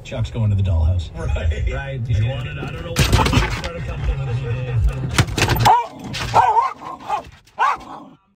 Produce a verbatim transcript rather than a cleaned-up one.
Chuck's going to the dollhouse. Right. Right. Did you want it? I don't know what.